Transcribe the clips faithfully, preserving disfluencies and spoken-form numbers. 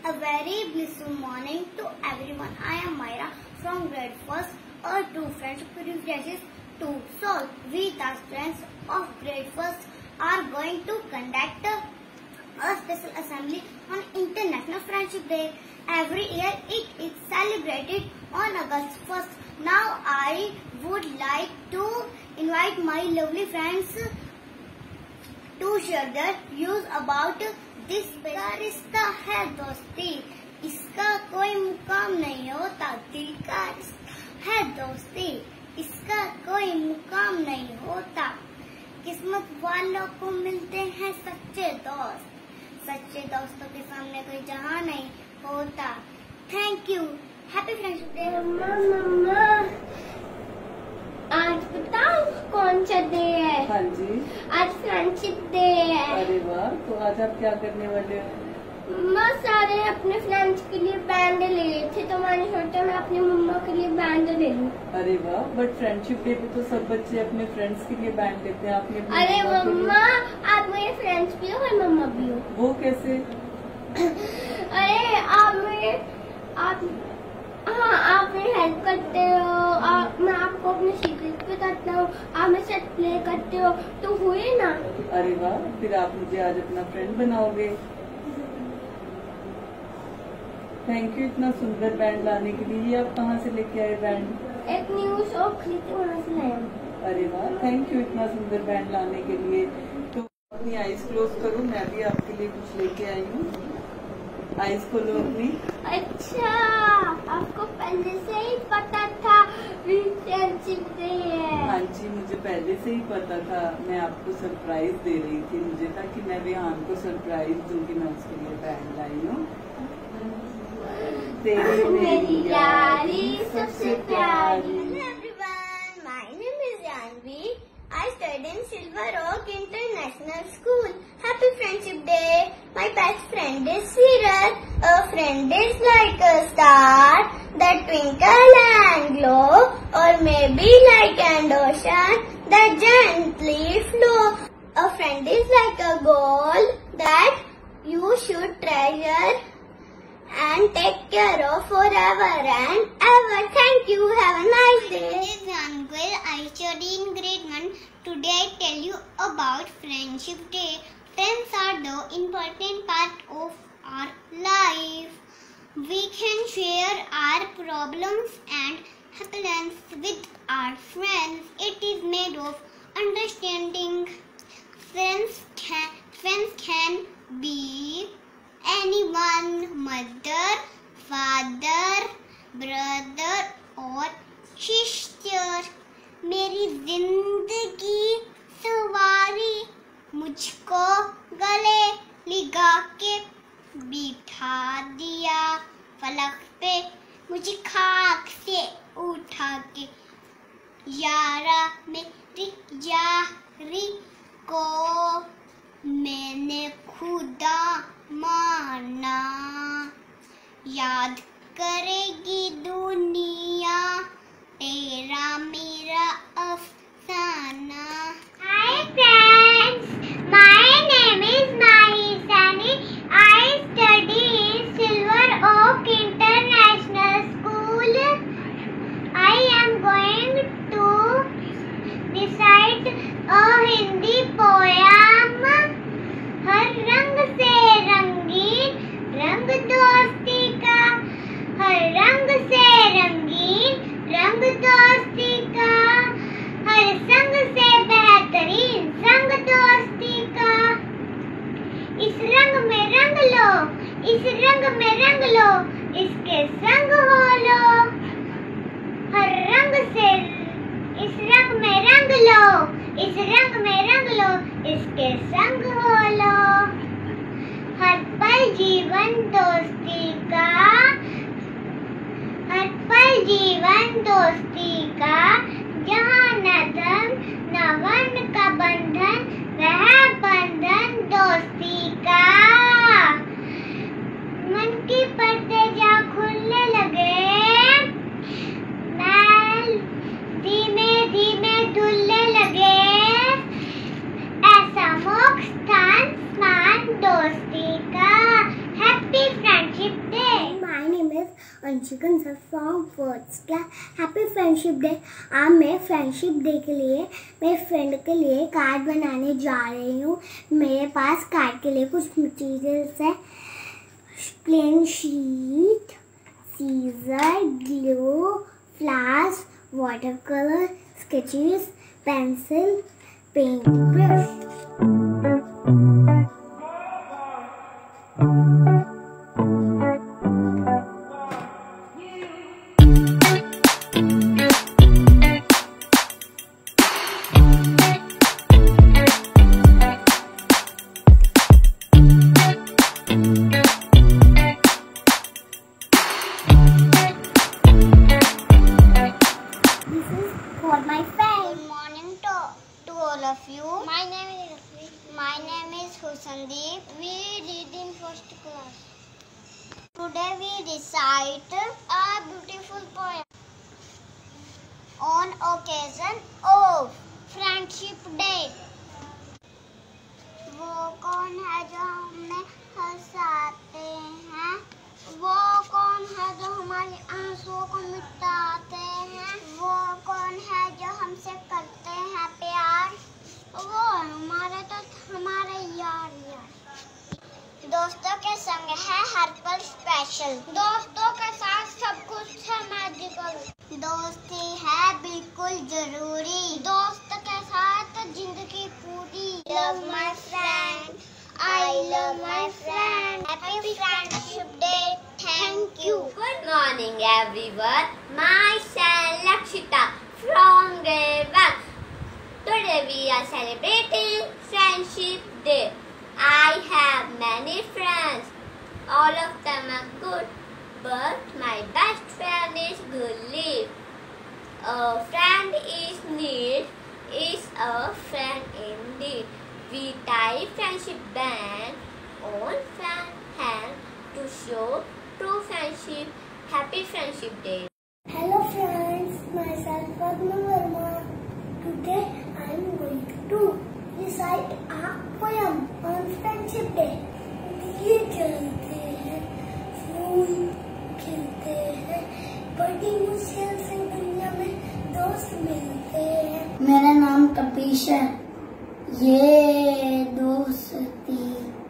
A very blissful morning to everyone. I am Myra from grade first. Our two friends privileges to solve. We the students of grade first are going to conduct a special assembly on International Friendship Day. Every year it is celebrated on August first. Now I would like to invite my lovely friends to share their views about this. रिश्ता है दोस्ती, इसका कोई मुकाम नहीं होता. दिल का रिश्ता है दोस्ती, इसका कोई मुकाम नहीं होता. किस्मत वालों को मिलते हैं सच्चे दोस्त, सच्चे दोस्तों के सामने कोई जहां नहीं होता. Thank you. Happy friendship day. Mama आज बताओ कौन सा डे है? हाँ जी, आज फ्रेंडशिप डे है. अरे वाह, तो आज आप क्या करने वाले हो? मम्मा सारे अपने फ्रेंड्स के लिए बैंड ले रहे थे तो मैंने सोचा मैं अपनी मम्मा के लिए बैंड ले लूं. अरे वाह, बट फ्रेंडशिप डे पे तो सब बच्चे अपने फ्रेंड्स के लिए बैंड लेते हैं. आपने अपनी अरे मम्मा के लिए- मम्मा आप मेरे फ्रेंड्स भी हो और मम्मा भी हो. वो कैसे? अरे आप मेरे आप हाँ आप मेरी हेल्प करते हो, आप मैं आपको अपने सीक्रेट बताता हूँ, आप मेरे साथ प्ले करते हो तो हुए ना. अरे वाह, फिर आप मुझे आज अपना फ्रेंड बनाओगे. थैंक यू इतना सुंदर बैंड लाने के लिए. ये आप कहाँ से लेके आए बैंड? एक न्यू शॉप खरीदे वहाँ से लाया. अरे वाह, थैंक यू इतना सुंदर बैंड लाने के लिए. तो अपनी आईज क्लोज करो, मैं भी आपके लिए कुछ लेके आई हूँ. आईज खोलो अपनी. अच्छा आपको पहले से ही पता था फ्रेंडशिप डे है? हाँ जी, मुझे पहले से ही पता था. मैं आपको सरप्राइज दे रही थी. मुझे था कि मैं विहान को सरप्राइज दूंगी. मैं उसके लिए बैंड लाई हूँ. तेरी मेरी यारी सबसे प्यारी. Hello everyone, my name is Janvi. I study in Silver Oak International School. Happy Friendship Day. My best friend is Sirat. A friend is like a star that twinkle and glow, or maybe like an ocean that gently flow. A friend is like a gold that you should treasure and take care of forever and ever. Thank you. Have a nice day. My name is Anguil. I study in grade one. Today I tell you about Friendship Day. Friends are the important part of our life. We can share our problems and happiness with our friends. It is made of understanding. Friends can, friends can be anyone, mother, father, brother or sister. मेरी जिंदगी सवारी, मुझको गले लगा के बिठा दिया. फलक पे मुझे खाक से उठा के, यारा मेरी यारी को मैंने खुदा माना. याद करेगी दुनिया तेरा मेरा अफसाना. Hi friends, my name is Mahi Sani. I study in Silver Oak International School. I am going to recite a Hindi poem. हर रंग से रंगीन रंग दोस्ती का, हर रंग से रंगीन रंग दोस्ती का, हर संग से बेहतरीन संग दोस्ती का. इस रंग में रंग लो, इस रंग में रंग लो, इसके संग हो लो. हर रंग से इस रंग में रंग लो, इस रंग में रंग लो, इसके संग हो लो. हर पल जीवन दोस्ती का, हर पल जीवन दोस्ती का, जहाँ न धन न वर्ण का बंधन, वह बंधन दोस्ती का. मन की पर्दे जा खुलने लगे, मैल धीमे धीमे धुलने लगे. ऐसा मोक्ष स्थान स्मान दोस्ती का. Happy friendship Anshika sir from first class. Happy friendship day. आज मैं फ्रेंडशिप डे के लिए मेरे फ्रेंड के लिए कार्ड बनाने जा रही हूँ। मेरे पास कार्ड के लिए कुछ मटेरियल्स है, plain sheet, scissor, glue, flowers, water colour, sketches, pencil, paint brush. For my friend. Good morning to, to all of you. My name is My name is Husandeep. We read in first class. Today we recite a beautiful poem on occasion of Friendship Day. वो कौन है जो हमें हंसाते हैं? वो कौन है जो हमारे आंसुओं को मिटाते हैं? वो कौन है जो हमसे करते हैं प्यार? वो हमारे तो हमारे यार यार। दोस्तों के संग है हर पल स्पेशल। दोस्तों के साथ सब कुछ है मैजिकल। दोस्ती है बिल्कुल जरूरी। दोस्त के साथ जिंदगी पूरी। Love my friend, I love my friend. Happy friendship day. Thank you. Good morning everyone. Myself Lakshita from grade one. Today we are celebrating Friendship Day. I have many friends. All of them are good, but my best friend is Gulli. A friend is need is a friend indeed. We tie friendship band on friend hand to show true friendship. Happy Friendship Day. Hello friends, myself Padma Verma. Today I am going to recite a poem on Friendship Day. ये चलते हैं, फूल खिलते हैं, बड़ी मुश्किल से दुनिया में दोस्त मिलते हैं। मेरा नाम तपीश है। ये दोस्ती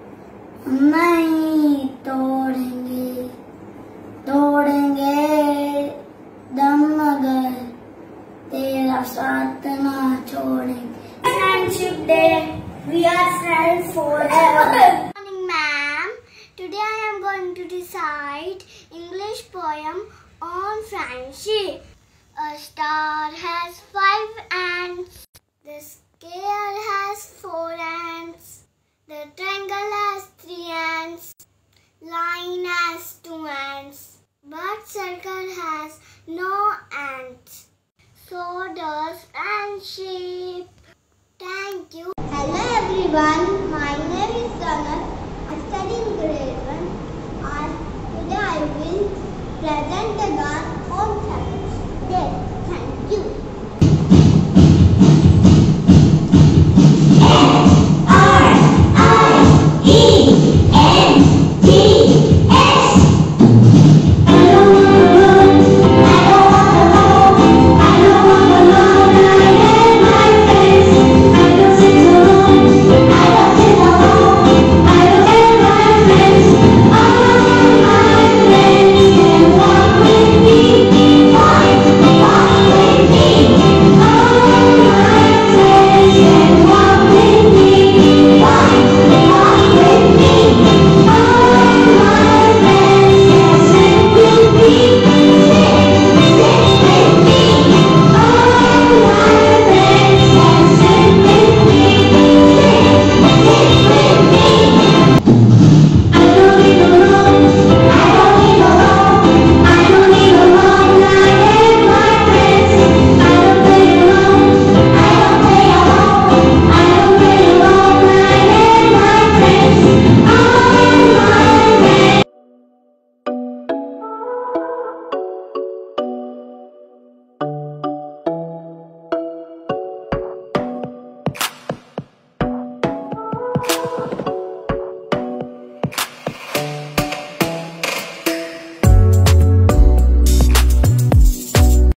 नहीं तोड़ेंगे, तोड़ेंगे दम मगर तेरा साथ ना छोड़ेंगे। Friendship Day, we are friends forever. Good morning, ma'am. Today I am going to recite English poem on friendship. A star has five ends. The scale has four ends. The triangle has three ends. Line has two ends. But circle has no ends. So does friendship. Thank you. Hello everyone. My name is